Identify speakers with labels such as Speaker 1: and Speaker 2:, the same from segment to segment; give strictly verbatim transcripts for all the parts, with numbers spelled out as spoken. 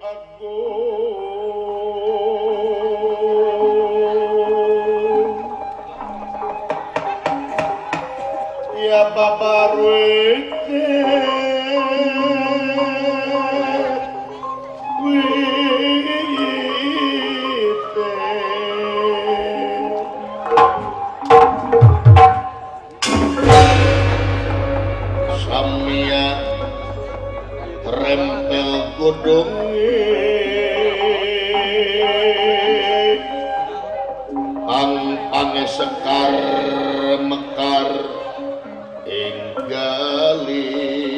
Speaker 1: Agung ya babarwete wite samia rempel godong pang-pange sekar mekar inggali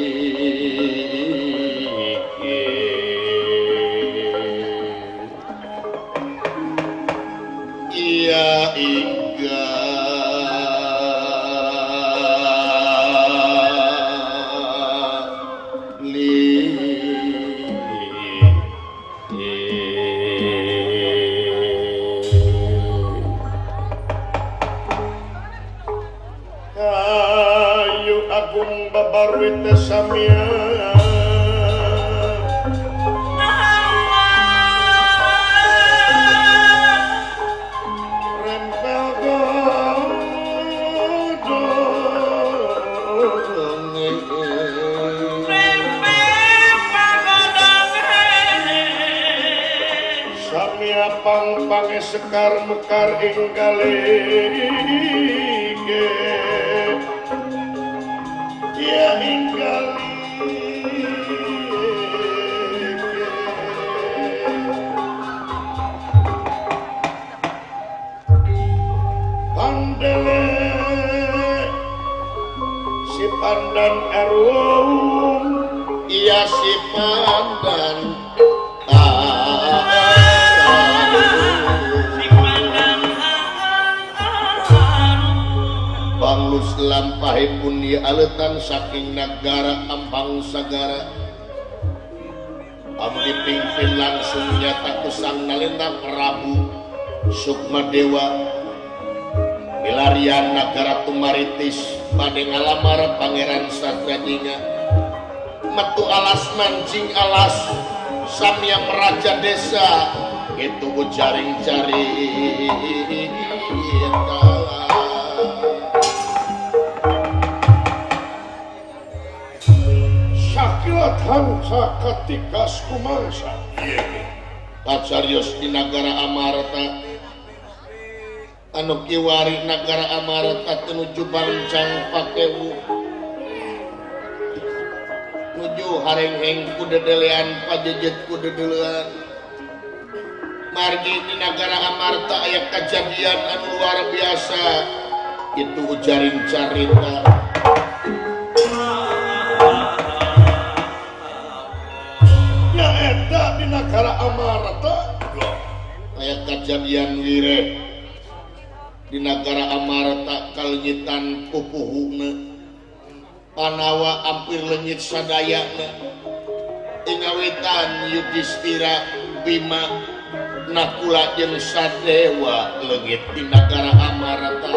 Speaker 1: iya inggali kayu agung babarwita samia rempel godong samia pang-pange sekar mekar inggale ya ingali pandele si pandan arum iya si pandan Banglus lampahipun di aletan saking negara ampang sagara abdi pimpin langsung nyata kusang nalenda Prabu Sukmadewa milarian negara Tumaritis pada ngalamar Pangeran Satrajinga metu alas mancing alas samia meraja desa itu jaring-jaring sakilat hangsa katikas kumangsa pacarios di negara Amarta anu kiwari negara Amarta tenuju bancang pakewu nuju harengheng kudedelean pajejet kudedelean margi di negara Amarta aya kejadian anu luar biasa itu jaring carita di negara Amarta aya kejadian wire di negara Amarta kalenyitan pupuhuna Panawa ampir lenyit sadayana ingawitan Yudhistira Bima Nakula jeung Sadewa leungit di negara Amarta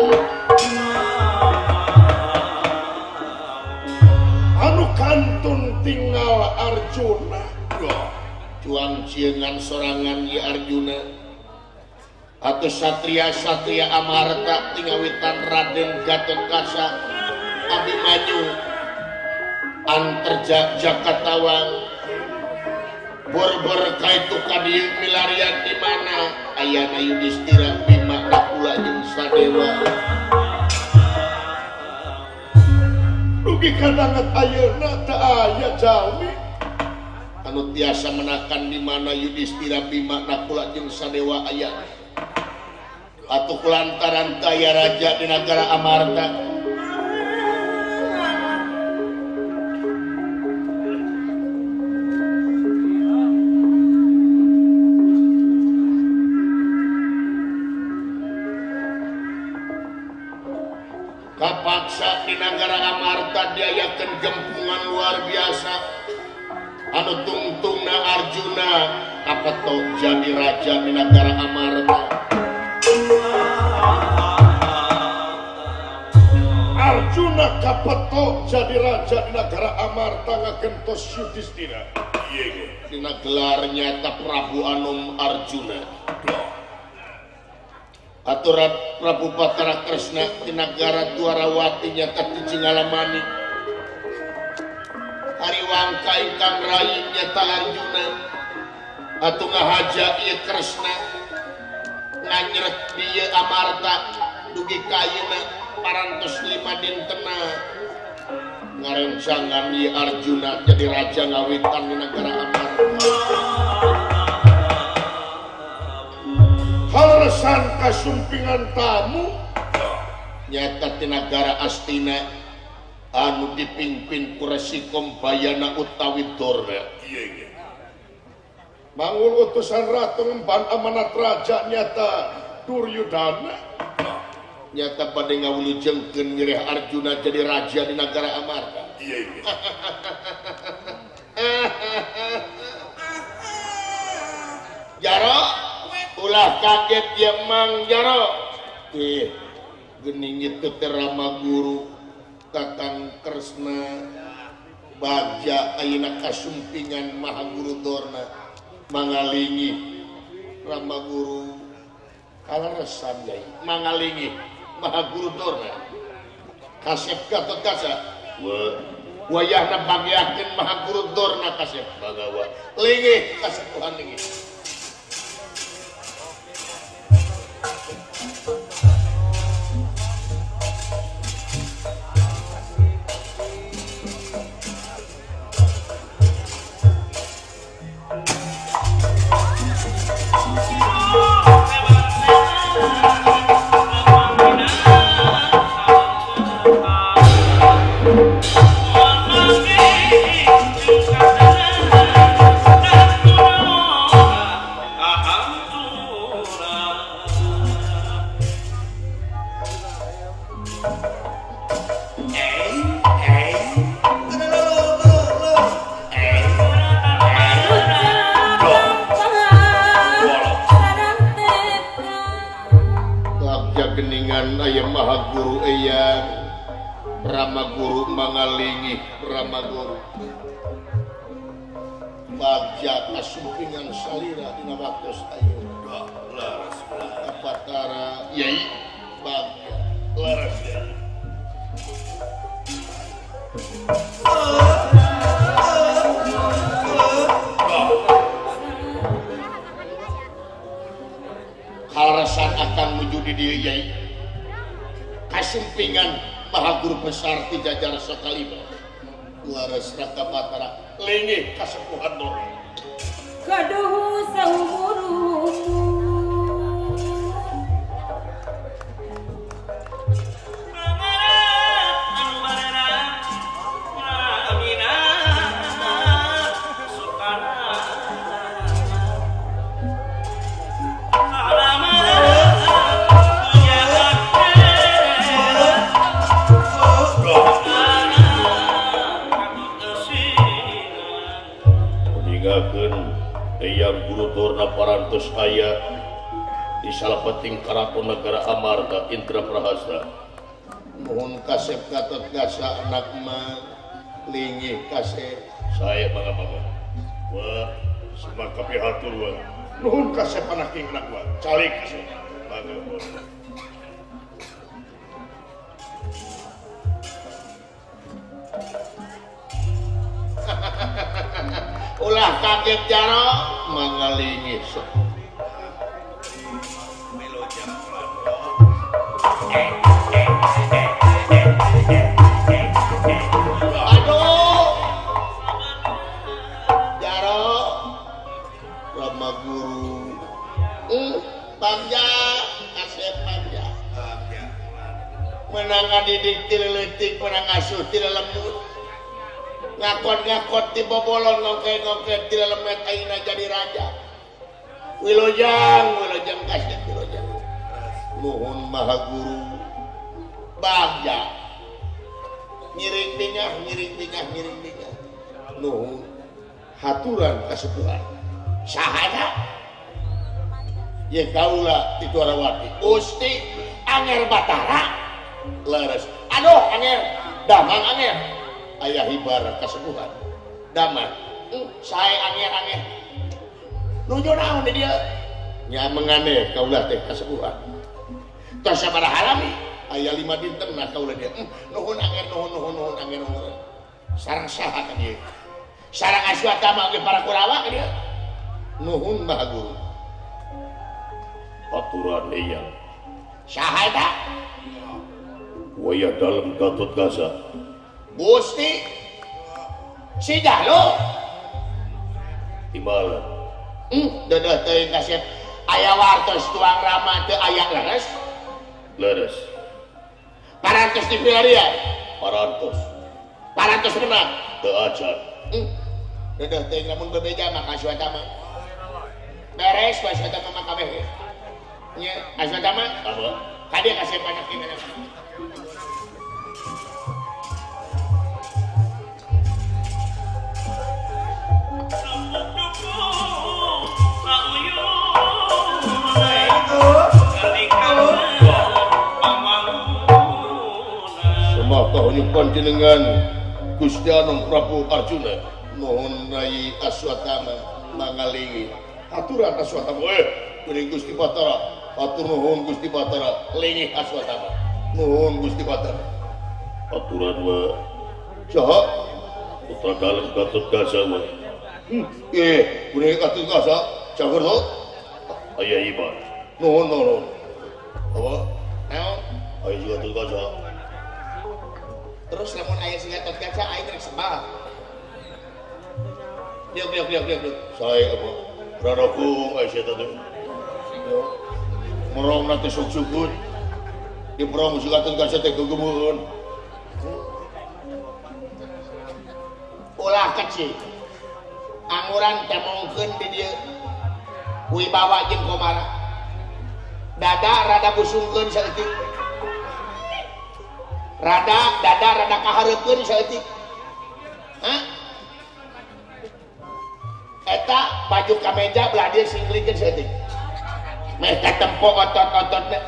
Speaker 1: anu kantun tinggal Arjuna cuang ciengan sorangan di Arjuna atau satria-satria Amarta tingawitan Raden Gatotkaca Abimanyu anterja Jakatawang bor-bor kaitu kadieu milarian di mana ayana Yudhistira Bima Nakula jeung Sadewa rugi kadangat ayeuna teu aya jalmi anu tiasa menakan di mana Yudhistira Bima Nakula jeung Sadewa aya atuh kulantaran kaya raja di negara Amarta kapaksa di negara Amarta diayakeun gempungan luar biasa anu tungtungna Arjuna kapeto jadi raja di negara Amarta Arjuna kapeto jadi raja di negara Amarta ngagentos Yudhistira dina gelarnya ta Prabu Anum Arjuna aturan Prabu Batara Kresna di negara Dwarawati nyata di Cingalamani Hariwangka ingkang rai nyata Arjuna atu ngahaja ieu Kresna nganyret dieu Amarta dugi kayeuna parantos lima dintena ngarencangan ieu Arjuna jadi raja ngawitan di negara Amarta halesan kasumpingan tamu nyata di negara Astina anu dipimpin ku Resi Kombayana utawi Dorna mangul utusan ratu ngemban amanat raja nyata Duryudana nyata pada ngawulujengkeun nyireh Arjuna jadi raja di negara Amarta Jaro ulah kaget ya Mang Jaro eh geuning itu teh Rama Guru Kakang Kresna Bagja ayeuna kasumpingan Maha Guru Dorna mangalingi Rama Guru kaleresan yai mangalingi Maha Guru Dorna kasep Gatot Kaca wayahna bagyakeun Maha Guru Dorna kasep bagawa linggih kasepuhan linggih Rama Guru mangalingi Rama Guru Bagja kasumpingan salira dina waktos ayeuna laras Batara Yai Bagja laras Yai harasan akan menuju di dieu Yai kasumpingan Maha Guru besar ti jajar sakalima laras Raka Batara linggih kasepuhan Dorna
Speaker 2: kaduh saumurumu
Speaker 1: Eyang Guru Dorna parantos aya di salapeting karaton negara Amarta Indra Prahasta mohon kasep Gatot Kaca anak mah linggih kasep saya mangga-mangga wah semangka pihatur wah nuhun kasep anak king anak wah calik kasep mangga ulah kaget Jaro mangalingi aduh Jaro Rama Guru uh Bagja kasep Bagja menang didik tileletik menang asuh tilelembut ngakon-ngakon di bobolon ngongke-ngongke di lemet aina jadi raja Wilojang Wilojang kasih Wilojang nuhun Maha Guru Bagja ngiring bingah ngiring bingah ngiring bingah nuhun haturan kasepuhan sahana ya kaula di Dwarawati Gusti Anger Batara leres aduh Anger damang Anger ayah ibarat kesembuhan damai saya angin-angin nuju naon di dia nya mengane kaulah teh kasepuhan tos sabaraha lami aya lima dinten nah kaulah dia nuhun angin nuhun nuhun nuhun angin nuhun sareng saha ka dia sareng Aswatama ge para Kurawa ka dia nuhun Maha Guru aturan ieu saha eta waya dalam Gatotkaca Gusti si Dahlo timbalan hmm dadah teuing kasep aya wartos tuang rama teu aya leres leres parantos di pilarian parantos parantos menang teu acan hmm dadah teuing lamun bebeja maka Aswatama beres Aswatama maka beres nya Aswatama apa kadieu kasep banyak ini semata hanyupan jenengan Gusti Anom Prabu Arjuna nuhun Rai Aswatama mangalingi aturan Aswatama eh kuring Gusti Batara atur nuhun Gusti Batara lingih Aswatama nuhun Gusti Batara aturan wa saha putra dalem Gatotkaca wa hmm eh kuring Gatotkaca cager to aya iman nuhun nuhun apa naon aya Gatotkaca terus lamun aya sing Gatotkaca aing rek sebal diuk diuk diuk diuk saya apa radaku aya sia teh merong nanti suk-sukut di merong si Gatotkaca teh gegemeun ulah kecil anguran temongkeun di dieu wibawa jeung komara dada rada busungkeun saeutik rada dada rada kahareukeun saeutik hah eta baju kameja belah dieu singlikeun saeutik meh katempo otot-ototna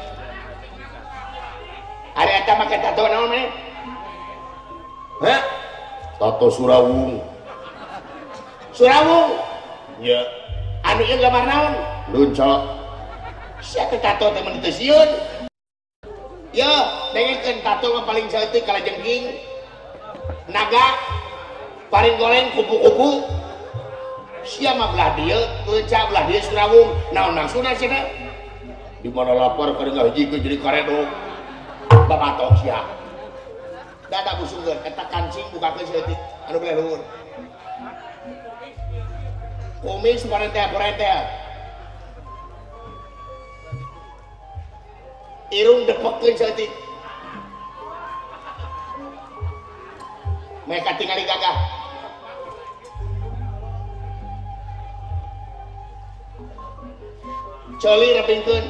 Speaker 1: ari eta make tato naon meh hah tato Surawung Surawung nya anu ieu gambar naon luncak sia teh tato teh mun teu sieun ya dengekeun tato mah paling saeutik kalajengking naga paring goreng kupu-kupu sia mah belah dieu luncak belah dieu Surawung naon maksudna cenah di mana lapar kada ngahijikeun jadi karedog babatok sia dada busungkeun eta kancing bukakeun saeutik anu belah luhur kumis parentea-parentea irung depekeun saeutik mereka tingali gagah coli repingkeun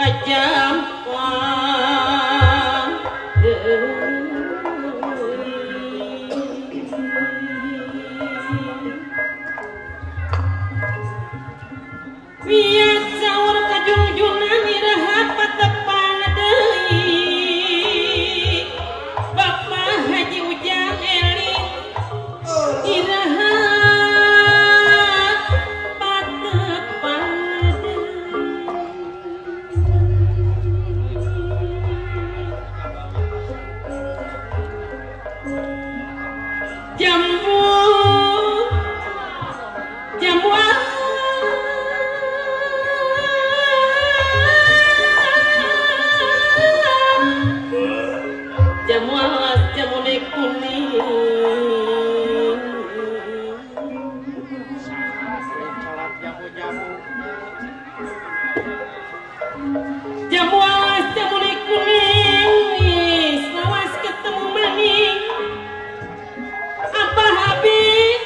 Speaker 2: kajampang biar sahur kajunjunan iraha patepang deui Bapak Haji Ujang Eling iraha patepang jambu jambu jamu alas jamu kuning jamu alas jamu kuning selawas ketemu maning apa habis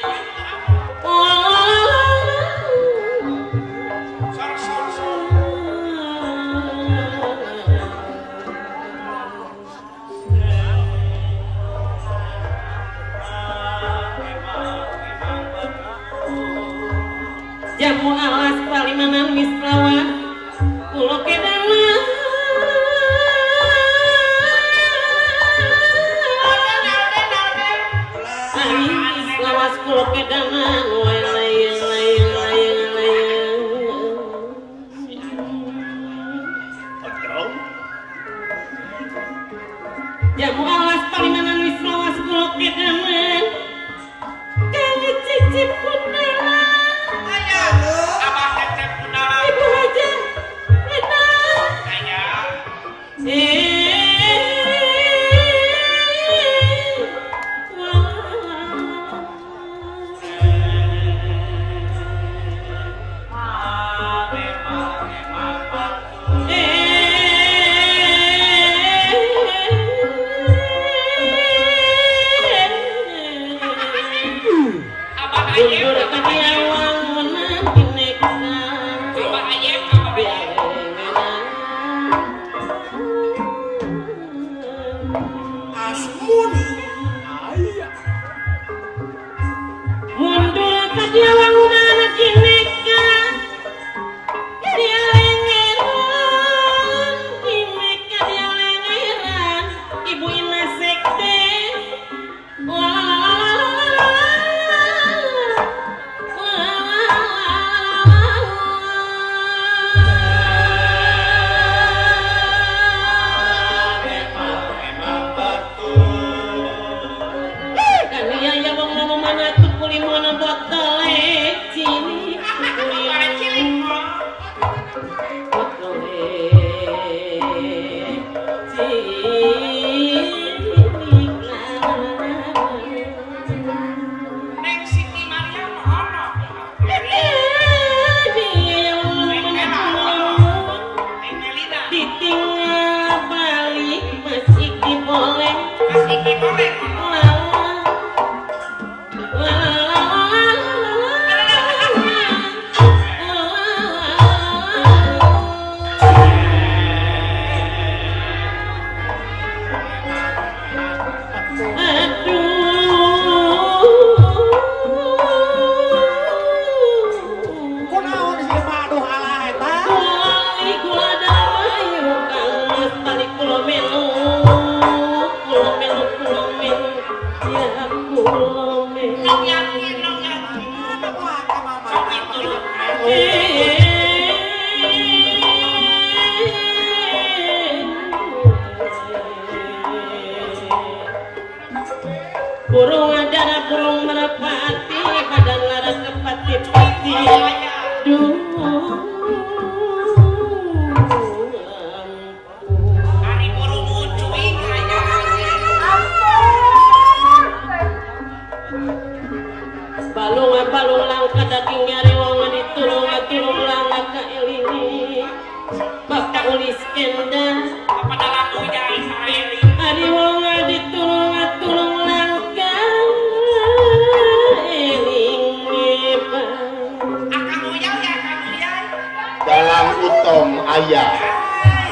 Speaker 2: jamu alas palimanan wis lawan kulo kedana ari wis lawas kulo kedana wae lain lain lain lain jamu alas palimanan wis lawas kulo kedana kang cicip kunala Ibu Haja, enak. Eh, Bundur kadiawang menang dinekna
Speaker 3: Asmuni
Speaker 2: mundur kadiawang menang dinekna dia lengeran dineka dia lengeran ibu ina sekte burung adara burung merpati badan laras kepati-pati duh
Speaker 3: hari burung ucuing aja
Speaker 2: balung balung langka daging nyari wong ditulung tulung langka ka elini bapak ulis kenda
Speaker 3: apa dalam ujai saeli
Speaker 2: hari wong ditulung tulung langka eling
Speaker 3: akan ujai ya akan ujai
Speaker 1: dalam utom ayah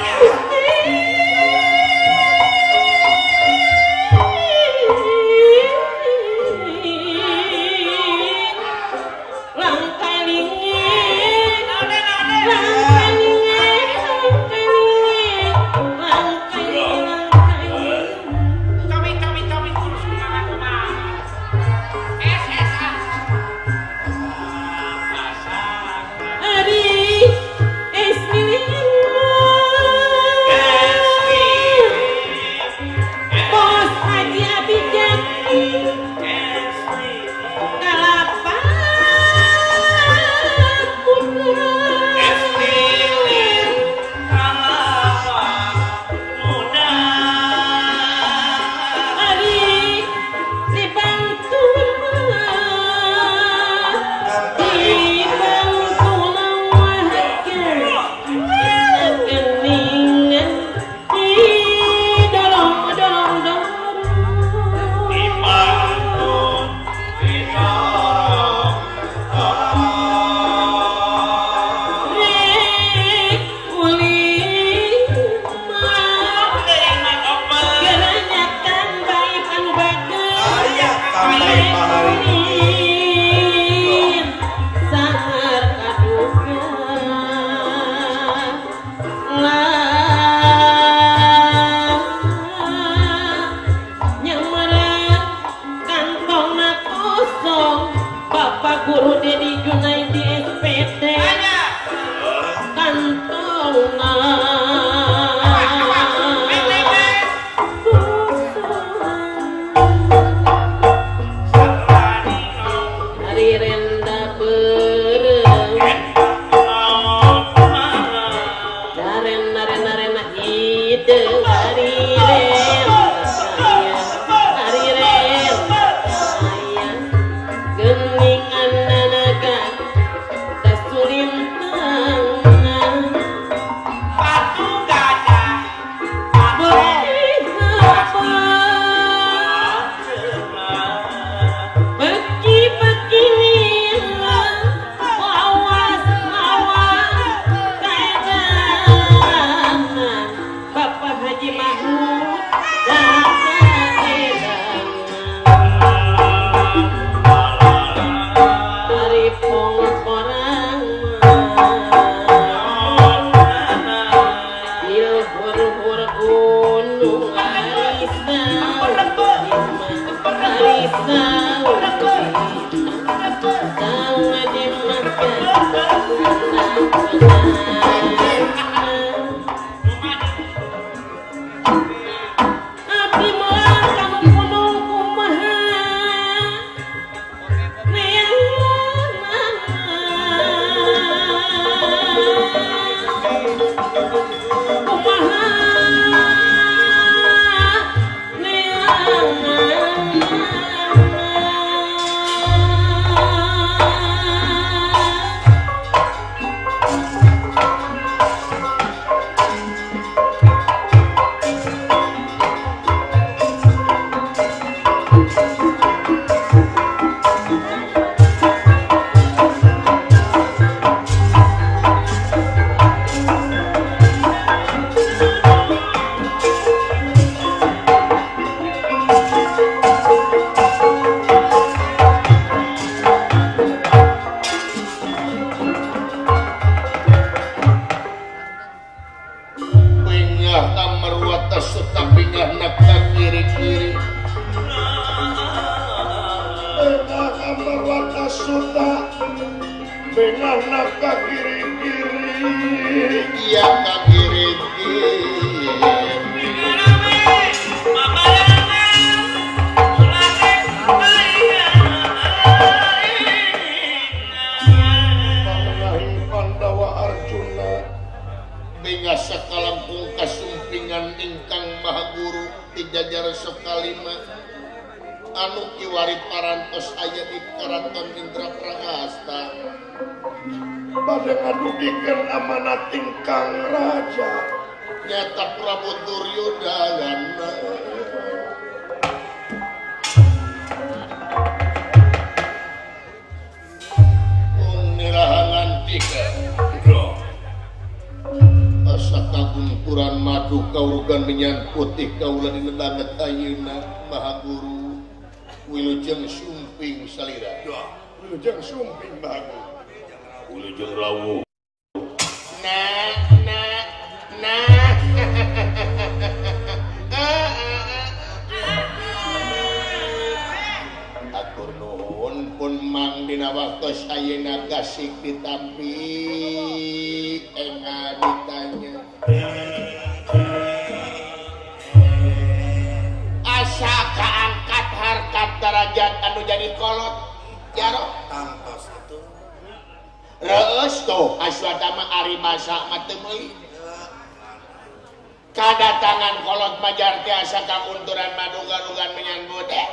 Speaker 1: Kadatangan kolot majar tiasa kakunturan maduga-dugan menyambut eh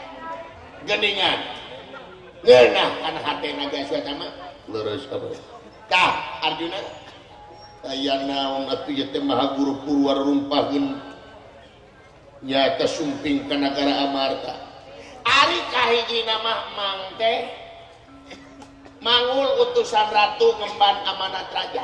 Speaker 1: geningan ngeunah kana hatena geus eta mah leres apa tah Arjuna aya naon atuh ieu teh Maha Guru Purwa rumpahkeun nyata sumping ka nagara Amarta ari kahijina mah mang teh mangul utusan ratu ngemban amanat raja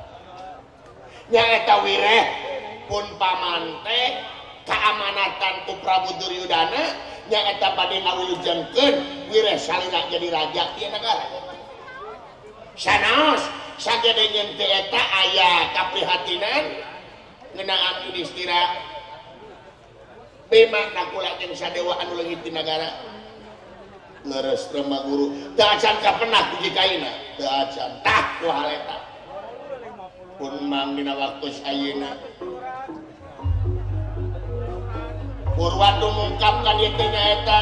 Speaker 1: nyaeta wireh pun pamante keamanatan ku Prabu Duryudana nyaeta bade ngawilujengkeun wireh salira jadi raja ieu nagara. Sanaos sagede nyeun teh eta aya kaprihatinan ngeunaan Yudhistira Bima nakula jeung sadewa anu leungit di nagara. Leres Rama Guru teu acan kapenah puji kaina teu acan tah ku hal eta. Pun mang dina waktu ayeuna Purwa mengungkapkan ieu teh nyaeta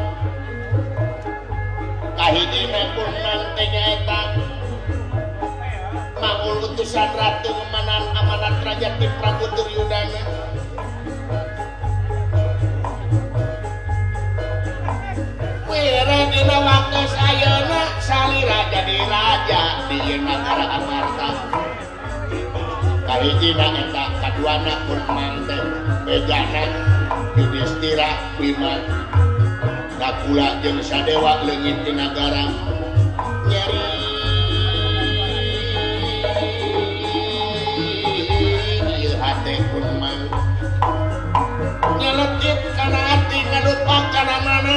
Speaker 1: kahidina pun mang teh nyaeta mangul utusan ratu ngemanan amanat raja ti Prabu Duryudana wireh dina waktu ayeuna salira jadi raja di nagara Amarta. Kahijina eta kaduana pun mang teh bejana Yudhistira Bima Nakula jeung sadewa leungit di nagara nyeri ieu hate pun mang nyelekit kana ati ngadupak kana mana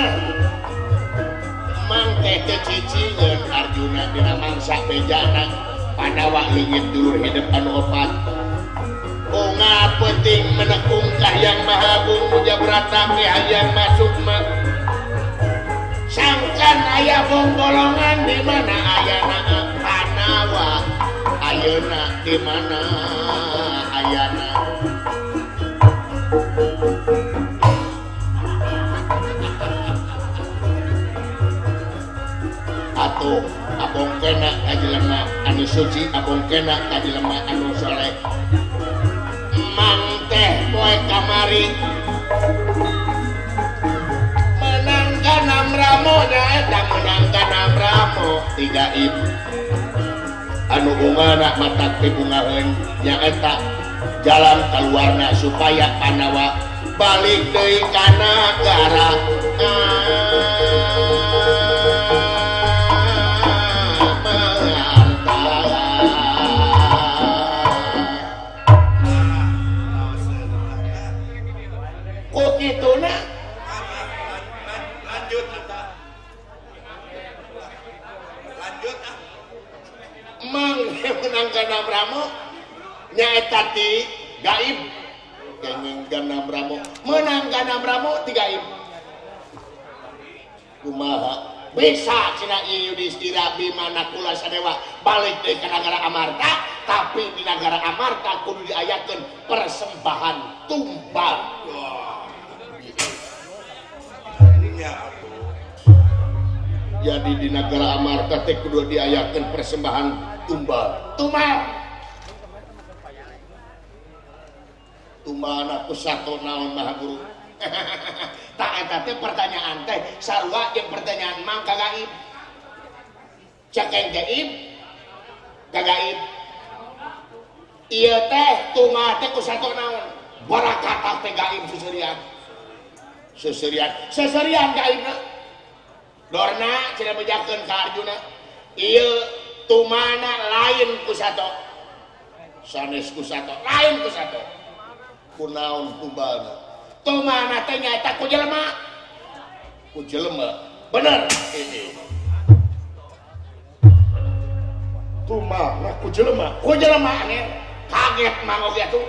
Speaker 1: mang teh teu cicieun Arjuna dina mangsa bejana Pandawa leungit dulur hidup anu opat bunga penting menekung kahyang maha bung muja berata hayang masuk mak menangkan aya bonggolongan di mana ayana Panawa ayeuna di mana ayana atuh abong kena ka jelema anu suci abong kena ka jelema anu saleh mang teh poe kamari menangkan Amramo nyaeta menangkan Amramo tiga ibu anu bungana matak dibungaheun nyaeta jalan keluarna supaya Panawa balik deui ka nagara menangkan Amramo nyaeta ti gaib kenging Amramo menangkan Amramo ti gaib kumaha bisa cenah ieu Yudhistira Bima Nakula Sadewa balik deui ka nagara Amarta tapi di nagara Amarta kudu diayakeun persembahan tumbal jadi di negara Amarta teh kudu diayakeun persembahan tumbal tumbal tumbal anak kusato naon maha guru tak eta teh pertanyaan teh sarua jeung pertanyaan mang kagaib cakeng gaib kagaib ieu teh tumbal teh kusato naon barakatah teh gaib suserian suserian suserian gaibna dorna cenah bejakeun ka Arjuna ieu tumana lain kusato sanes kusato lain kusato kunaon tumbalna tumana teh nyaeta ku jelema ku jelema bener ini tumana ku jelema ku jelema ane kaget mah oge atuh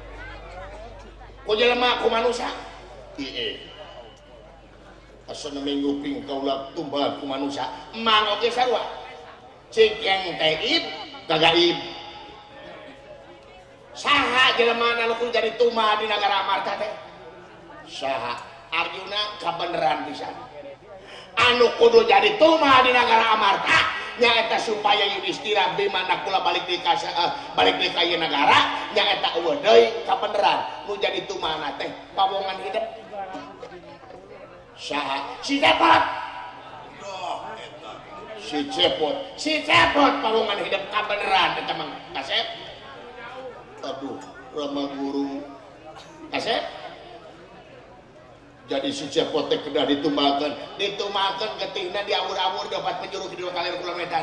Speaker 1: ku jelema ku manusia ieu asana minggu ping kaula tumbal ku manusia mang oge sarua cekeng teib kagaib saha jelema anu kudu jadi tumbal di nagara Amarta teh saha Arjuna kabeneran pisan anu kudu jadi tumbal di nagara Amarta nyaeta supaya Yudhistira Bima Nakula balik di ka uh, balik di ka ieu nagara nyaeta eueuh deui kabeneran nu jadi tumbal teh pawongan hidup saha si Cepot si Cepot si Cepot pawongan hidup kabeneran eta mah kasep aduh Rama Guru kasep jadi si Cepot teh kedah ditumbalkeun ditumbalkeun getihna diawur-awur dapat penjuru kidu kalir kula Medan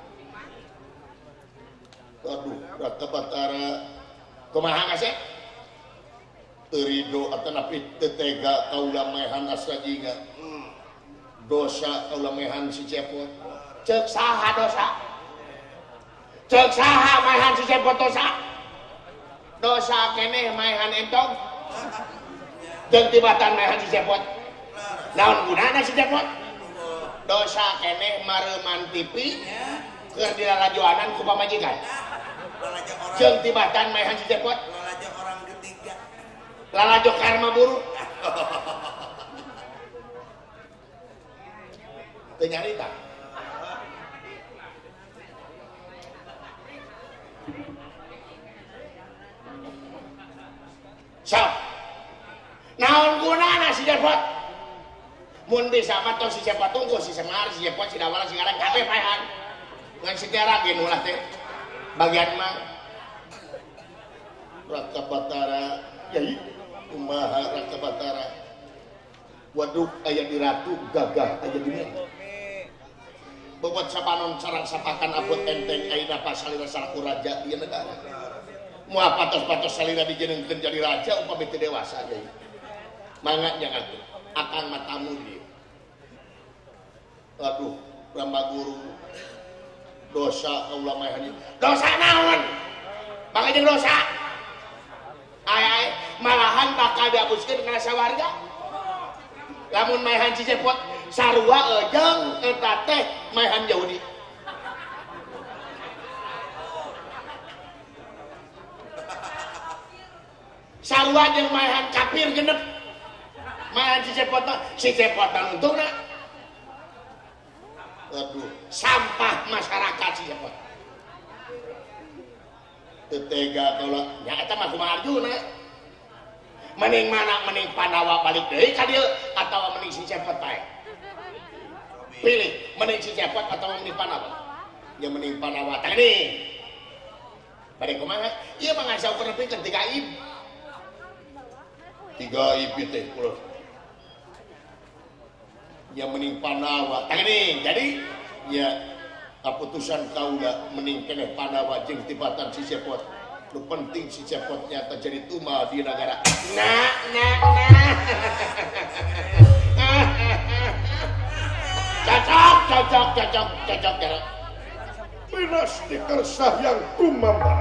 Speaker 1: aduh Raka Batara kumaha kasep terido atau napi tetega kaula mehan asajinga dosa kaula mehan si Cepot cek saha dosa cek saha mehan si Cepot dosa dosa keneh mehan entong jeung tibatan mehan si Cepot naon gunana si Cepot dosa keneh mareuman tipi keur dilalajoanan ku pamajikan jeung tibatan mehan si Cepot lalajo karma buruk ternyarita so naon gunana si Cepot mun bisa matos si Cepot tunggu si Semar si Cepot si Dawala si Garang kabeh paehan ngan sejarah ge nu lah teh bagian mah Raka Batara yai kumaha Raka Batara waduh aya di ratu gagah aya di mana bobot sapanon sareng sapakan abot enteng ayeuna pasalira salaku raja di negara moal patos-patos salira dijenengkeun jadi raja upami teu dewasa deui mangga jangan atuh akan matamu dieu aduh Rama Guru dosa kaula mahan dosa naon bakal jeung dosa ay malahan bakal diabuskeun kana sawarga lamun maehan si Cepot sarua ejeng eta teh maehan Yahudi. Sarua jeung maehan kafir genep. Maehan si cepot si cepot untungna. Aduh, sampah masyarakat si cepot. Tetega kalau nya eta mah kumaha Arjuna. Mending mana mending Pandawa balik deui ka dieu atawa mending si cepot bae. Pilih mending si cepot atawa mending Pandawa. Ya mending Pandawa teh nih. Bade kumaha? Ieu mah ngasa ukur nepikeun tiga ib. Tiga ib teh kulo. Ya mending Pandawa teh nih. Jadi ya keputusan kaula mending keneh Pandawa jeung tibatan si cepot. Lu penting si cepotnya terjadi tumal di negara. Nah, nah, nah. Cocok, cocok, cocok, cocok, cocok. Dinasti Kersah yang kumambar.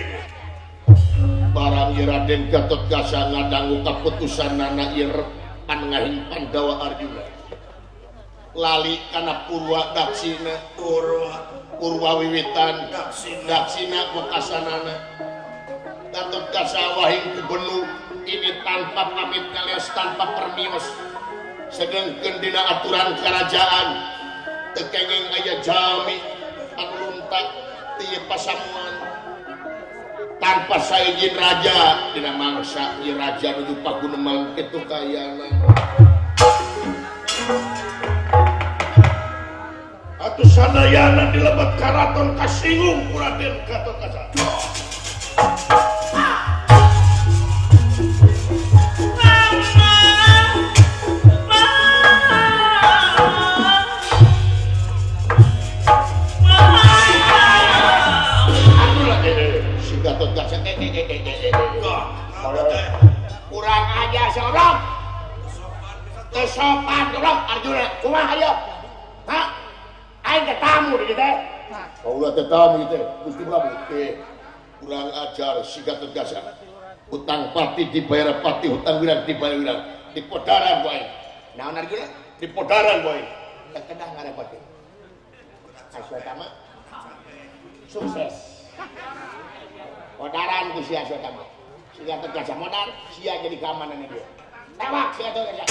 Speaker 1: Barang Raden Gatotkaca ngadangu keputusan nana ieu an ngahing Pandawa Arjuna. Lali kana Purwa Daksina, Purwa Purwa wiwitan Daksina wakasanana. Gatotkaca wahing gubernur ini tanpa pamit kalias tanpa permios sedengkeun dina aturan kerajaan teu kenging aya jalmi anu luntak ti pasamuan tanpa saizin raja dina mangsa ieu raja nuju paguneman kitu kayana atuh sadayana dilebet karaton kasinggung ku Raden Gatotkaca. Kurang aja seorang kesopan goblok Arjuna kumaha ayo hah aing teh tamu di teh kaula teh tamu teh Gusti Prabu teh kurang ajar si Gatotkaca hutang pati dibayar pati hutang wirang dibayar wirang di podaran boy naon Arjuna di podaran boy teh kedah ngarepotin Aswatama sukses modaran ku sia Aswatama si Gatotkaca modal sia jadi keamanannya dia tewak si Gatotkaca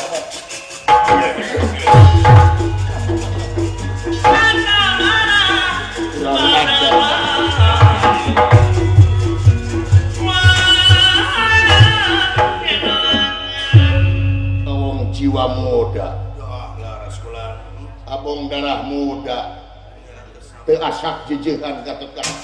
Speaker 1: awong jiwa muda abong darah muda teu asak jejehan Gatotkaca.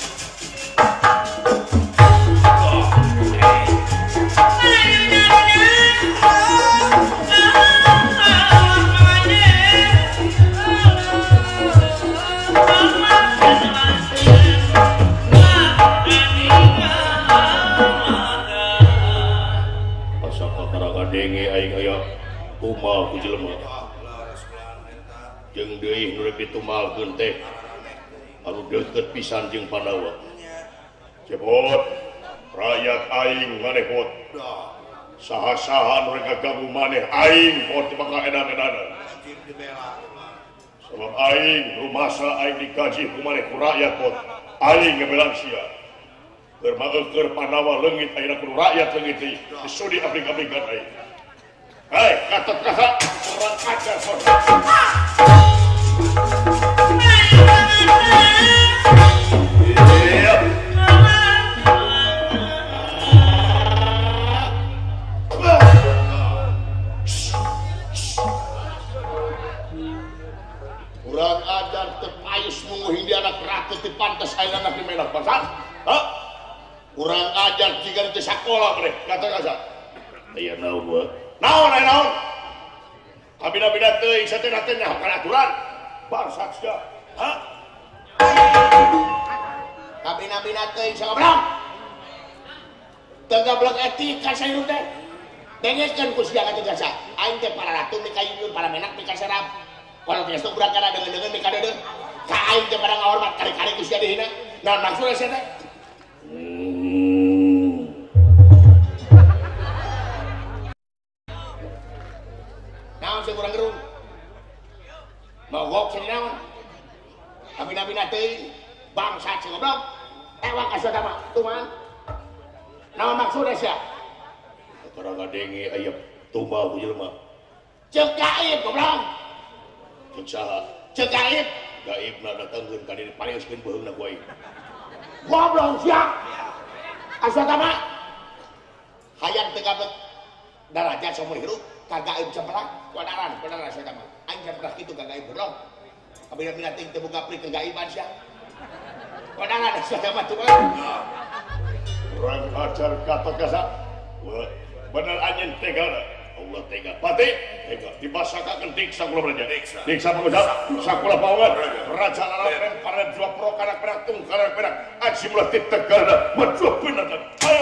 Speaker 1: Denge aing aya tumal ku jelema jeung deui nu rek ditumalkeun teh anu deukeut pisan jeung Pandawa. Cepot rakyat aing maneh pot saha-saha nu rek ganggu maneh aing pot maka edan-edanan sabab aing rumasa aing dikaji ku maneh ku rakyat pot aing ngebelang sia keur maeukeur Pandawa leungit ayeuna ku rakyat leungit ieu disudi abdi-abdikan aing. Hei, Gatotkaca, kurang ajar korban. Iya. Kurang ajar tepayus menguhin di anak ratu di pantas ayeuna anak di menak pasar. Hah? Kurang ajar jika di sekolah mereka Gatotkaca. Aya naon wa? Naon aya naon? Abina-bina teuing satena teh nya kana aturan. Barsat sia. Hah? Abina-bina teuing sagoblok. Teu goblok etika sayur teh. Dengeskeun ku sia Gatotkaca. Aing teh para ratu mika yuyun para menak mika serap. Kalau tiasa urang kana deungeun-deungeun mika dedeung. Ka aing teh pada ngahormat kali-kali ku sia dihina. Naon maksudna sia teh? Naon sing urang gerung? aja.
Speaker 4: Karena ngadengi ayam tumbal ku jelema.
Speaker 1: Cek gaib goblok.
Speaker 4: Cek saha?
Speaker 1: Cek gaib.
Speaker 4: Gaibna datangkeun ka dieu pareuskeun beheungna ku aing.
Speaker 1: Goblok sia. Asa tama. Hayang teu gabet darajat saumur hirup ka gaib ceperak kuadaran kuadaran asa tama. Aing ceperak kitu ka gaib goblok. Kabina-bina ting teu boga pri kegaiban sia. Kuadaran asa tama tuh.
Speaker 4: Kurang ajar kata kasa. Bener anjeun tega. Allah tega. Pati tega dibasakakeun diksa kula raja. Diksa. Diksa pengucap. Sakula paungan. Raja larang para dua pro kana perak tung kana perak. Aji mula titegana. Majuh bener. Ayo.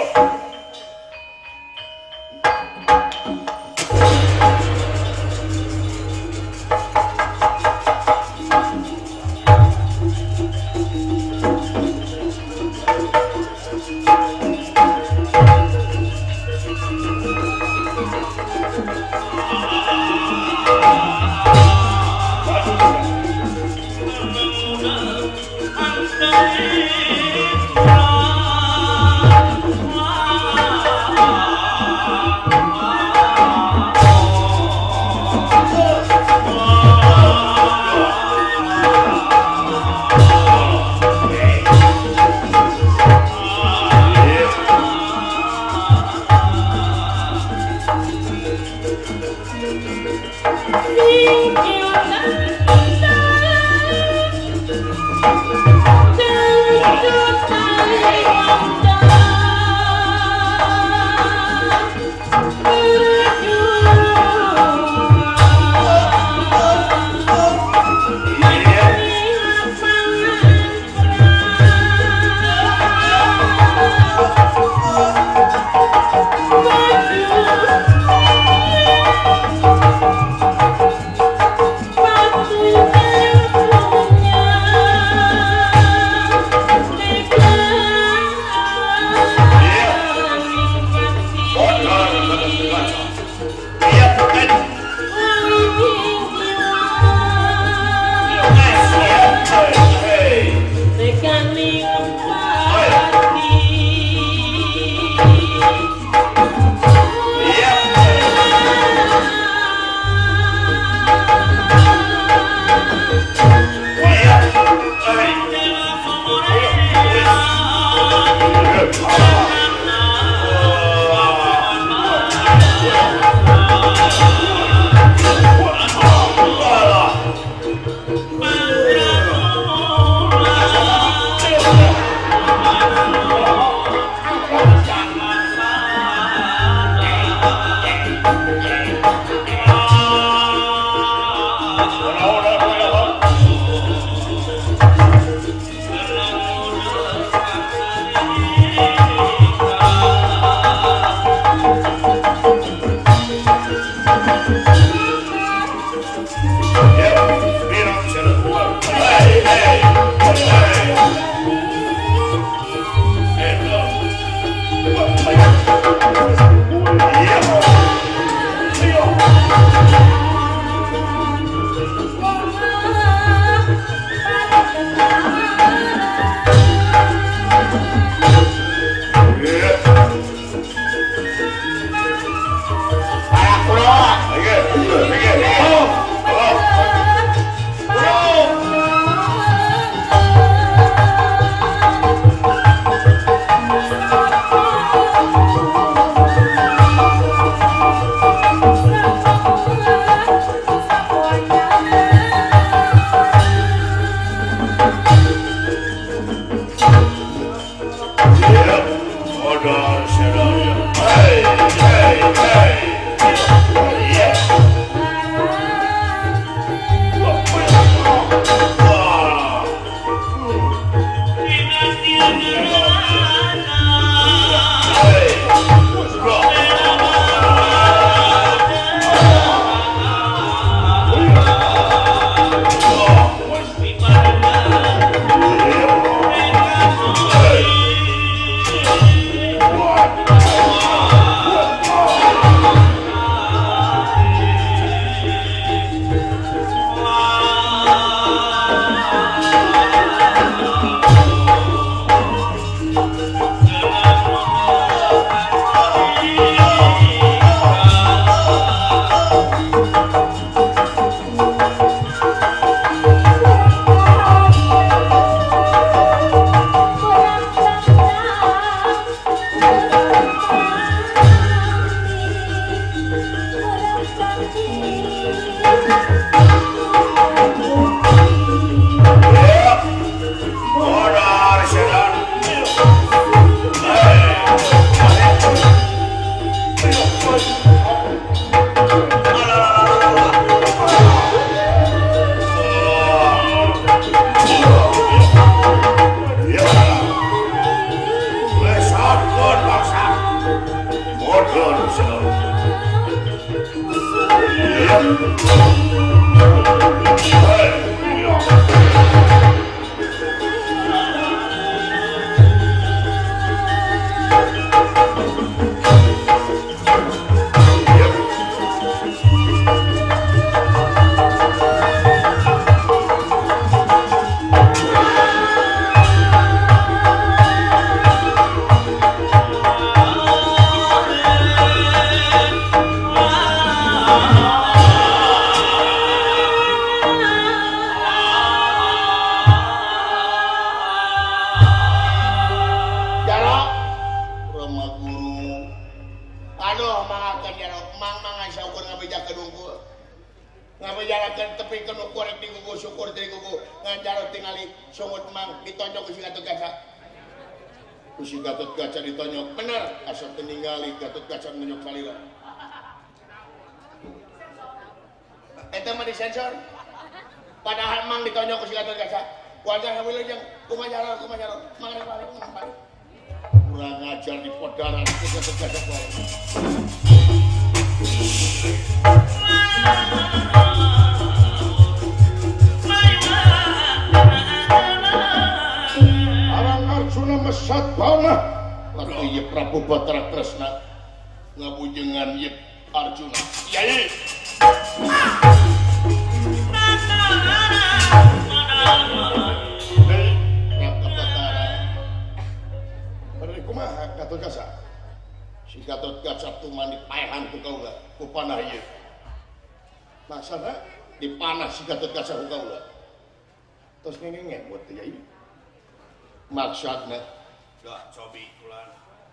Speaker 1: Maksudna
Speaker 4: dah cobi kulan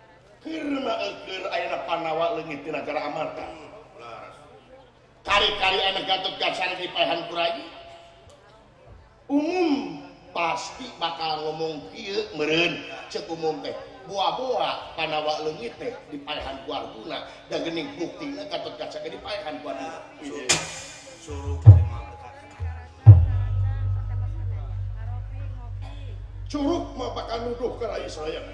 Speaker 1: keur keur aya panawa leungit tina negara Amarta
Speaker 4: laras
Speaker 1: kali-kali aya Gatot Kaca dipaehan ku Rai umum pasti bakal ngomong kieu meureun ceuk umum teh boa-boa panawa leungit teh dipaehan ku Arjuna da geuning buktina Gatot Kaca dipaehan ku Arjuna
Speaker 4: suruh
Speaker 1: curug mah bakal nuduh ke Rai Sayang.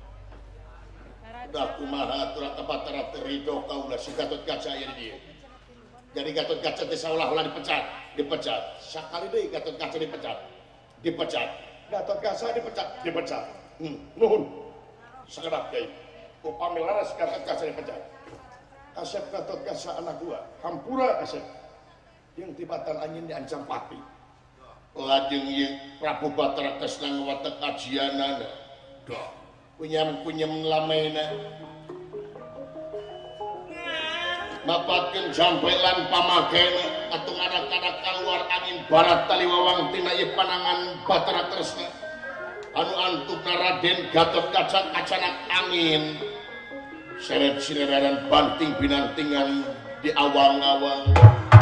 Speaker 1: Da kumaha aturan Batara terido kaula si Gatot Kaca aya di dieu. Jadi Gatot Kaca teh saolah-olah dipecat, dipecat. Sakali deui Gatot Kaca dipecat. Dipecat. Gatot Kaca dipecat, dipecat. Hmm, nuhun. Sakedap deui. Upami laras Gatot Kaca dipecat. Kasep Gatot Kaca anak gua, hampura kasep. Yang tibatan anjeun diancam pati. Lajeng ieu Prabu Batara Tresna ngawatek kajianana. Dah kunyam-kunyam lamena. Mapatkeun jampelan pamakena atung anak-anak kaluar angin barat taliwawang tina ieu panangan Batara Tresna. Anu antupna Raden Gatot Kaca kacanak angin. Seret sireran banting binantingan di awang-awang.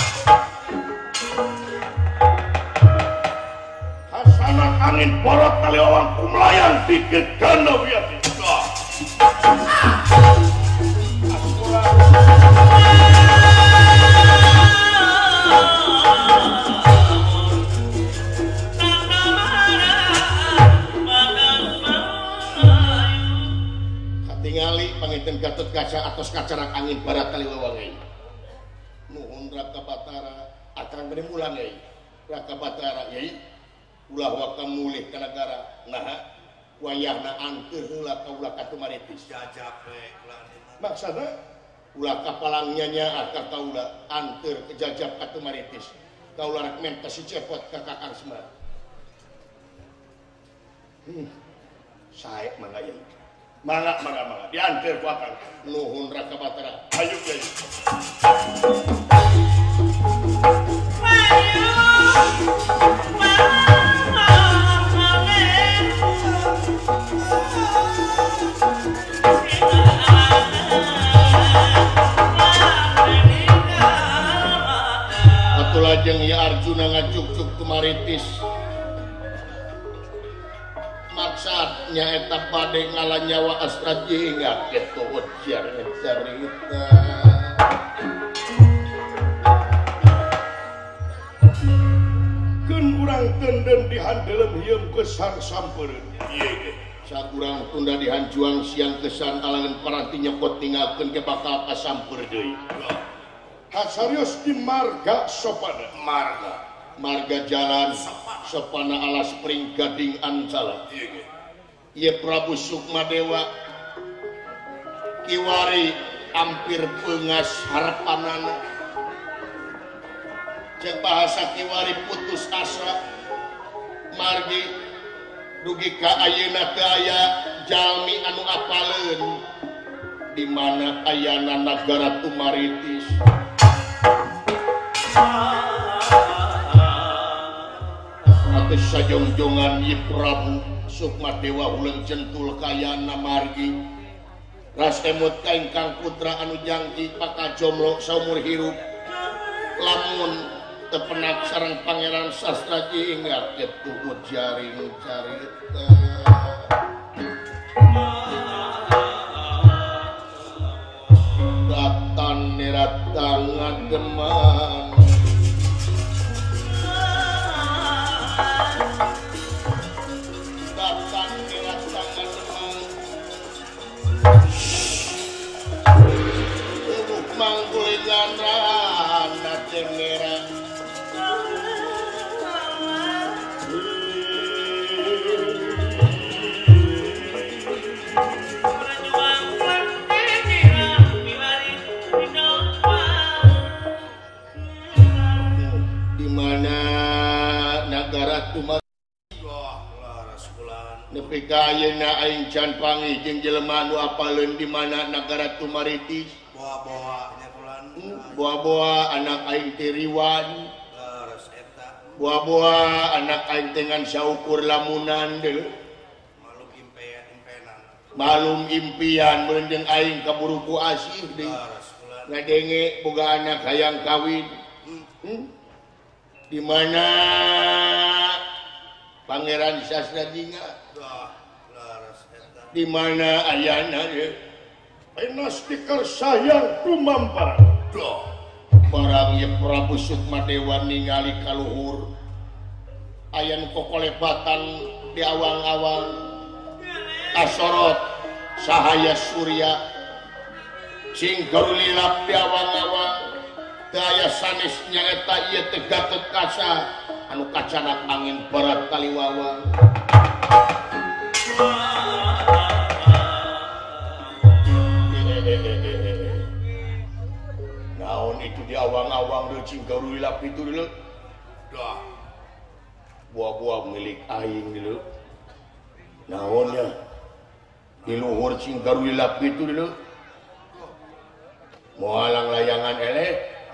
Speaker 1: Anak angin porot tali awang kumlayan di gegana biar kita. Katingali panginten Gatot Kaca atos kacarak angin barat tali wawangai. Nuhun Raka Batara akan berimulang yai. Raka Batara yai. Ulah waka mulih ka nagara naha wayahna angkeur heula ka ulah Katumaritis
Speaker 4: jajape kulan
Speaker 1: maksana ulah kapalang nyanyaat ka kaula angkeur ke jajab Katumaritis kaula rek mentes si cepot ka Kakang Semar hmm sae mangga ieu mangga mangga mangga dianteur ku akang nuhun Raka Batara ayo kiai lajeng ya Arjuna ngacuk-cuk Tumaritis maksudnya eta bade ngalah nyawa Astrajenga kitu ujar cerita keun urang tenden dihandelem hieum besar sampeureun ieu sakurang tunda dihanjuang siang kesan alangan paranti nyepot tinggalkan ke bakal kasampur deui.
Speaker 4: Hasarius di marga sopana.
Speaker 1: Marga. Marga jalan sopana alas pring gading ancala. Ieu Prabu Sukmadewa kiwari hampir peungas harapanana. Cek bahasa kiwari putus asa. Margi dugi ka ayeuna teu aya jalmi anu apaleun di mana ayana nagara Tumaritis. Ateus sajongjongan Nyi Prabu Sukmadewa uleung centul kayana margi. Ras emut ka ingkang putra anu jangki pakajomlo saumur hirup. Lamun tepenak sareng Pangeran Sastra ingat ketuhut jaring carita datan nerat tangademan datan nerat tangademan tubuh mangkulingan rana tengerang nepi ka ayeuna aing can panggih jeung jelema anu apaleun di mana nagara Tumaritis.
Speaker 5: Boa-boa nya kulan.
Speaker 1: Boa-boa anak aing teh Riwan.
Speaker 5: Leres eta.
Speaker 1: Boa-boa anak aing teh ngan saukur lamunan deui.
Speaker 5: Malum impian impenan.
Speaker 1: Malum impian meureun jeung aing kaburu ku asih deui.
Speaker 5: Leres kulan.
Speaker 1: Ngadenge boga anak hayang kawin. Hmm. Hmm? Di mana Pangeran Sastra Jinga di mana ayana ya
Speaker 4: Enas dikersayang kumampar
Speaker 1: doh barang ya Prabu Sukmadewa ningali kaluhur ayan kokolebatan di awang-awang asorot sahaya surya sing garulilap di awang-awang daya sanes nyata ieu teh Gatot Kaca anu kacanak angin barat kaliwawang. Naon itu di awang-awang deui cing garulilap itu dulu. Dah. Buah-buah milik aing dulu. Naonnya? Di luhur cing garulilap itu dulu. Moalang layangan eleh.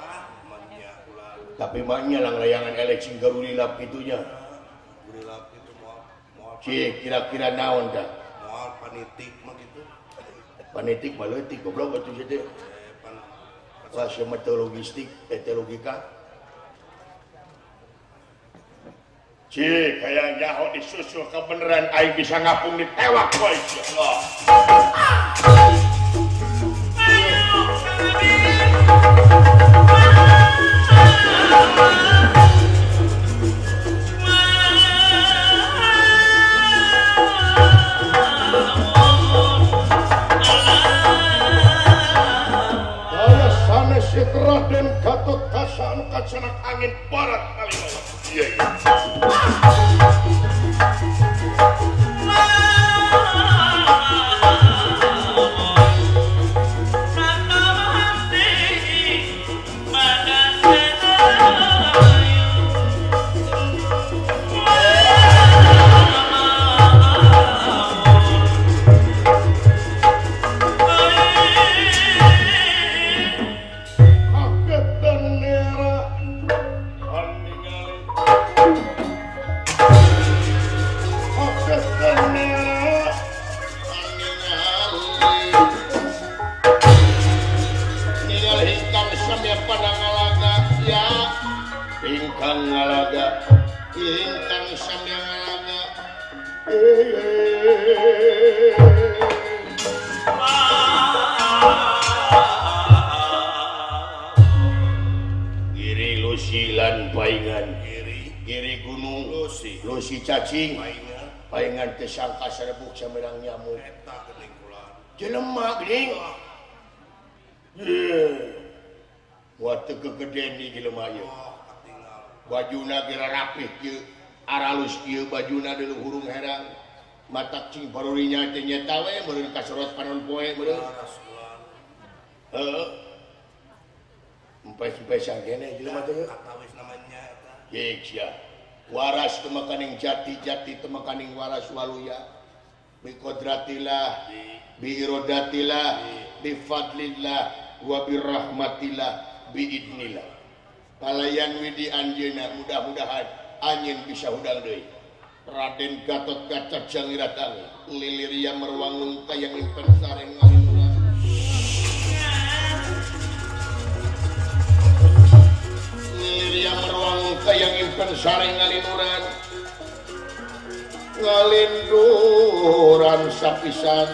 Speaker 1: Tapi maknya lang layangan eleh cing garulilap itunya.
Speaker 5: Garulilap itu moal moal.
Speaker 1: Cik kira-kira naon dah?
Speaker 5: Moal panitik mah gitu.
Speaker 1: Panitik mah leutik goblok atuh teh. Wah, sama logistik, tete logika.
Speaker 4: Cik, kayak nyaho disusul kebeneran aing bisa ngapung ditewak boy. Allah.
Speaker 1: Raden Gatot Kaca anu kacanak angin barat kaliwawang. Iya iya.
Speaker 4: Cacing
Speaker 1: palingan teh sangka sarebuk samerang nyamuk.
Speaker 5: Eta geuning kula.
Speaker 1: Jelema geuning. Ye. Buat teu kegedean di jelema ieu.
Speaker 5: Oh, katinggal.
Speaker 1: Bajuna geura rapih kieu. Aralus kieu bajuna di luhurung herang. Matak cing parurinya teh nyeta we meureun kasorot panon poe meureun.
Speaker 5: Laras kula.
Speaker 1: Heeh. Empes-empesan kene jelema teh.
Speaker 5: Katawis namanya eta.
Speaker 1: Yecia. Waras temakaning jati-jati temakaning waras waluya. Bi qodratillah, bi iradatillah, bi fadlillah, wa bi rahmatillah, bi idnillah. Palayan widi anjeunna mudah-mudahan anjeun bisa hudang deui. Raden Gatot Kaca Jangiratang, Liliria Merwangun Kayang Impen Sareng Ngalinuran. Liliria Merwangun Kayang Impen Sareng Ngalinuran. Ngalinduran sapisan.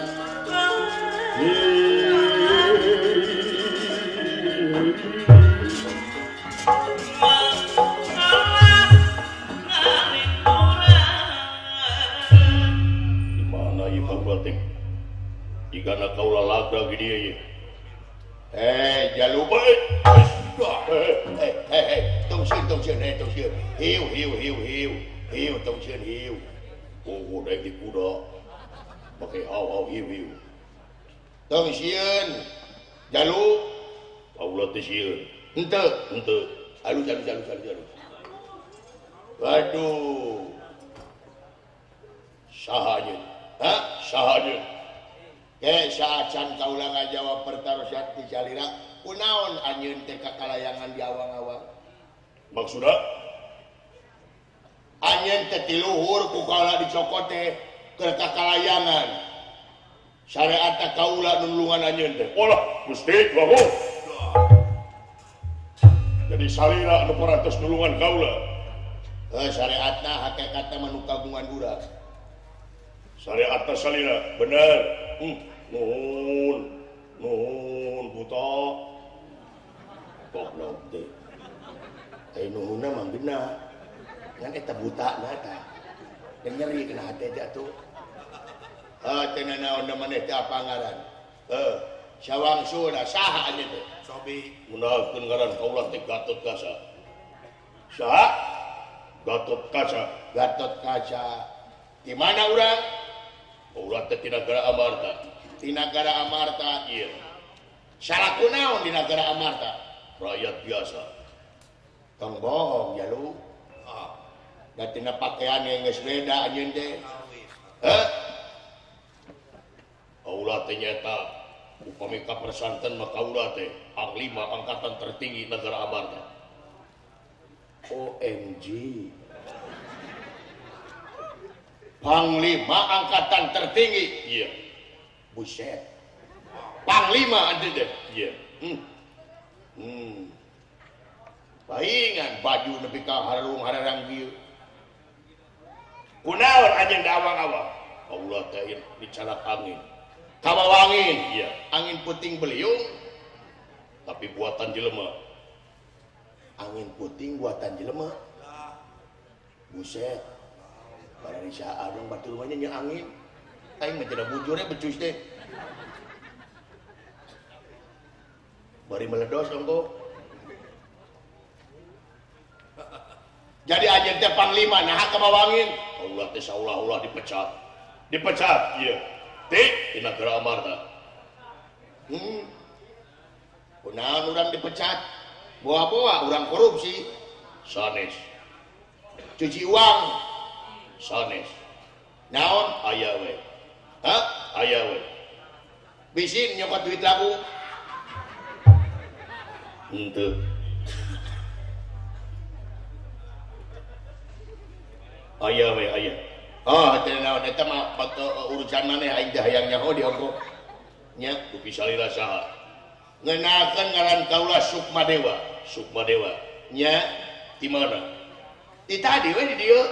Speaker 1: Jika kaulah lagra gini ya. Eh, jangan lupa. Eh, eh, eh, tungsin, tungsin, eh, tungsin. Hiu, hiu, hiu, hiu, hiu, tungsin, hiu. Oh, udah di kuda. Pakai haw, haw, hiu, hiu. Tungsin, jalu. Paulah tungsin. Ente, ente. Halus, halus, halus, halus, halus. Waduh. Sahanya. Hah? Sahanya. Eh, saacan kaulah ngajawab pertarusan ti Jalira, kunaon anjeun teh kakalayangan di awang-awang.
Speaker 4: Maksudna?
Speaker 1: Anjeun teh ti luhur ku kaula dicokot teh keur kakalayangan. Syariat kaula nulungan anjeun teh.
Speaker 4: Olah, Gusti, bagus. Jadi salira anu parantos nulungan kaula.
Speaker 1: Eh, syariatna hakikatna manu kagungan urang.
Speaker 4: Syariatna salira, bener. Hmm. Nuhun, nuhun, buta.
Speaker 1: Goblok teh. Teh nuhunna mah beuna. Ngan eta buta na tah. Dan nyeri kena hate jatuh. Ah, teh naon maneh teh apa ngaran? Heuh, sawangsuna saha anya teh?
Speaker 5: Sobi.
Speaker 4: Munakeun ngaran kaulah teh Gatot Kaca. Saha? Gatot Kaca.
Speaker 1: Gatot Kaca. Di mana urang?
Speaker 4: Kaulah teh ti nagara Amarta.
Speaker 1: Di negara Amarta.
Speaker 4: Iya.
Speaker 1: Salah kunaon di negara Amarta?
Speaker 4: Rakyat biasa.
Speaker 1: Tong bohong ya lu.
Speaker 5: Ah,
Speaker 1: Da tina pakaian yang geus beda anjeun teh.
Speaker 5: kawis.
Speaker 1: Heh?
Speaker 4: Kaulah teh nyata upami ka persanten mah kaulah teh panglima angkatan tertinggi negara Amarta.
Speaker 1: O M G. Panglima angkatan tertinggi.
Speaker 4: Iya.
Speaker 1: Buset. Panglima ada deh.
Speaker 4: Iya.
Speaker 1: Hmm. Hmm. Paingan baju nepi ka harung hararang kieu. Kunaon anjeun da awang-awang?
Speaker 4: Kaulah teh dicanak angin.
Speaker 1: Kabawangin.
Speaker 4: Iya.
Speaker 1: Angin puting beliung.
Speaker 4: Tapi buatan jelema.
Speaker 1: Angin puting buatan jelema. Buset. Barang isaa dong batu rumahnya nya angin. Aing mah cenah bujurnya becus teh. Bari meledos engko. Jadi ajen teh panglima nah kabawangin.
Speaker 4: Allah teh saulah-ulah dipecat. Dipecat, iya. Ti di negara Amarta.
Speaker 1: Hmm. Kunaon urang dipecat? Boa-boa urang korupsi.
Speaker 4: Sanes.
Speaker 1: Cuci uang.
Speaker 4: Sanes.
Speaker 1: Naon?
Speaker 4: Aya we.
Speaker 1: Hah?
Speaker 4: Aya we.
Speaker 1: Bisin nyokot duit lagu.
Speaker 4: Henteu. Aya we aya.
Speaker 1: Oh, teh naon eta mah urusan maneh aing teh hayang nyaho di ongko. Nya
Speaker 4: Duki salira saha?
Speaker 1: ngeunalkeun ngaran kaula Sukmadewa.
Speaker 4: Sukmadewa.
Speaker 1: Nya
Speaker 4: Di mana?
Speaker 1: di tadi we di dieu.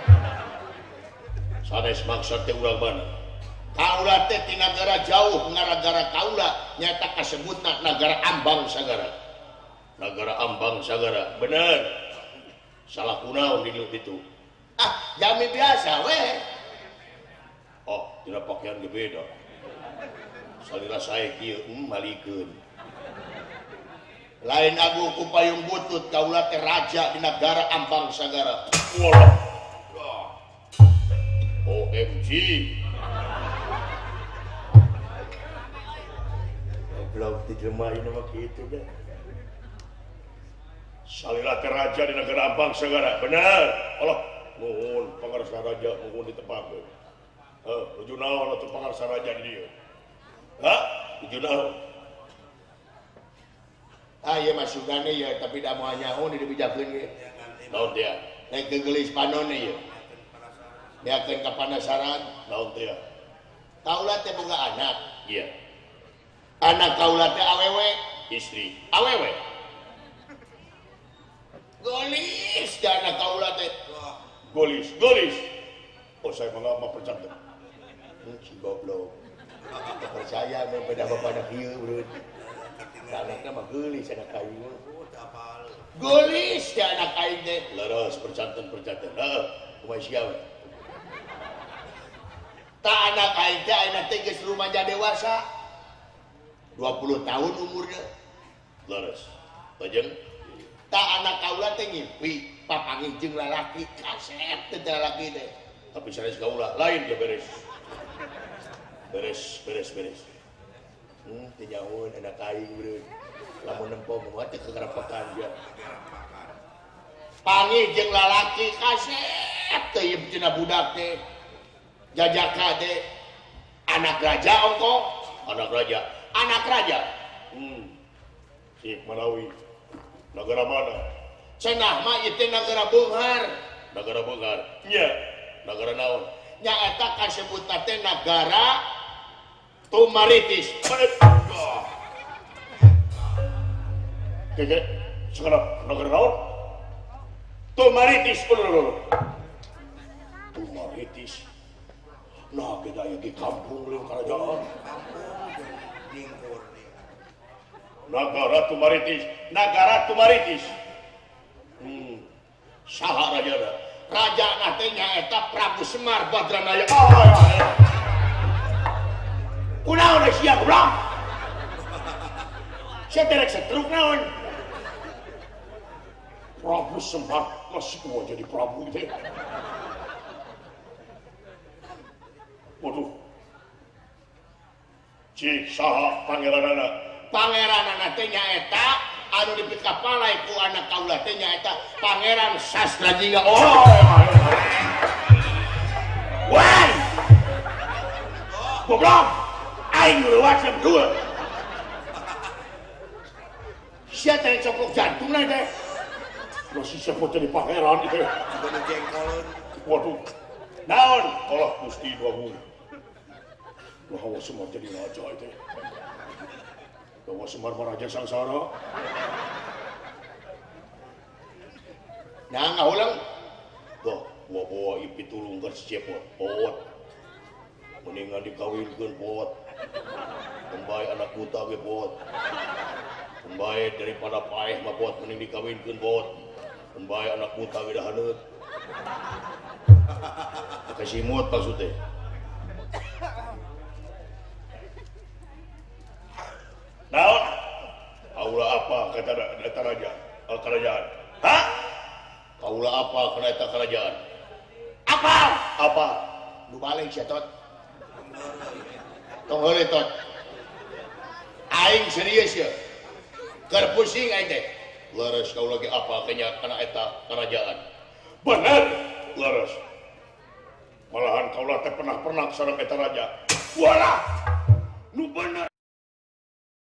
Speaker 4: Sanes maksud teh urang mana?
Speaker 1: Kaula teh ti nagara jauh ngaragara kaula nyata kasebutna nagara Ambang Sagara.
Speaker 4: Nagara Ambang Sagara. Bener. Salah kunaon di itu.
Speaker 1: Ah, jami biasa we. Oh, tidak pakaian beda. Salira saya kieu hmm, malikeun. Lain agu ku payung butut kaula teh raja di negara Ambang Sagara.
Speaker 4: Walah.
Speaker 1: O M G. Belum dijemahin sama gitu deh.
Speaker 4: Salira teh raja di negara Ambang Sagara. Benar. Allah, nuhun pangarsa raja nuhun ditepakeun. Heh, nuju naon atuh pangarsa raja di dieu? Hah? Nuju naon?
Speaker 1: Ah iya masukane ya, tapi da moal nyaho di dibijakeun ge. Naon teh? Naik ke gelis panone ya. Diakeun ka panasaran,
Speaker 4: Naon teh?
Speaker 1: kaula teh boga anak.
Speaker 4: Iya,
Speaker 1: Anak kaula teh awewe,
Speaker 4: istri.
Speaker 1: awewe. Golis da anak kaula teh.
Speaker 4: Golis, golis. Oh, saya mah mah percaya.
Speaker 1: Hmm, si goblok. Percaya mah beda bapak anak ieu, bro. Anaknya mah gelis anak kayu. Gelis da anak aing teh.
Speaker 4: Leres percanten-percanten. Heeh,
Speaker 1: Kumaha sia we? Tak anak aing teh ayeuna teh geus rumaja dewasa. dua puluh tahun umurnya.
Speaker 4: leres. Lajeng
Speaker 1: Tak anak kaula teh ngimpi papanggih jeung lalaki kasep teh lalaki teh.
Speaker 4: tapi sanes kaula lain ya beres. Beres, beres, beres.
Speaker 1: Hmm, teu nyahoun anak aing beureun. Lamun nempo mah teh kegerapakan ya. Panggih jeung lalaki kasep teh ieu cenah budak teh. Jajaka teh anak raja ongko,
Speaker 4: Anak raja.
Speaker 1: anak raja.
Speaker 4: Hmm. Si Manawi. Negara mana?
Speaker 1: Cenah mah ieu teh nagara beunghar.
Speaker 4: Negara Bungar. Nya. Negara naon?
Speaker 1: Nyaeta kasebutna teh nagara Tumaritis.
Speaker 4: Keke, sekarang negara naon?
Speaker 1: Tumaritis.
Speaker 4: Tumaritis. Nah, kita yang di kampung leuwih kerajaan. Negara Tumaritis.
Speaker 1: Nagara Tumaritis.
Speaker 4: Hmm. Saha rajana?
Speaker 1: Raja na teh nyaeta Prabu Semar Badranaya.
Speaker 4: Ah, ya, ya.
Speaker 1: Kunaon da sia goblok? Sia teh rek setruk naon?
Speaker 4: Prabu Semar masih mau jadi Prabu gitu ya. Waduh. Cik saha pangeranana?
Speaker 1: Pangeranana teh nyaeta anu dipikapalai ku anak kaula teh nyaeta Pangeran Sastrajingga. Oh, woi! Goblok! Aing lewat sebdua. Sia teh coplok jantungna teh.
Speaker 4: Masih siapa jadi pangeran itu? Waduh.
Speaker 1: Naon?
Speaker 4: Allah Gusti Prabu. Bahwa Semar jadi raja itu. Bahwa Semar meraja sangsara.
Speaker 1: Nah, ngaulang.
Speaker 4: Wah, bawa-bawa ipi tulung ke cepot. Pot. Mendingan dikawinkan pot. Kembali anak buta ke pot. Kembali daripada paeh mah pot. Mending dikawinkan pot. Kembali anak buta ke dahaneut. Kasih imut maksudnya.
Speaker 1: Naon?
Speaker 4: Aula apa kata kata raja? Uh, kerajaan.
Speaker 1: Hah?
Speaker 4: Aula apa kena eta kerajaan?
Speaker 1: Apa?
Speaker 4: Apa?
Speaker 1: Nu balik sia tot. Tong heuleuh tot. Aing serius ya. Keur pusing aing teh.
Speaker 4: Leres kau lagi apa kenya kena eta kerajaan?
Speaker 1: Bener.
Speaker 4: Leres. Malahan kau teh pernah pernah sareng eta raja.
Speaker 1: Walah. Nu bener.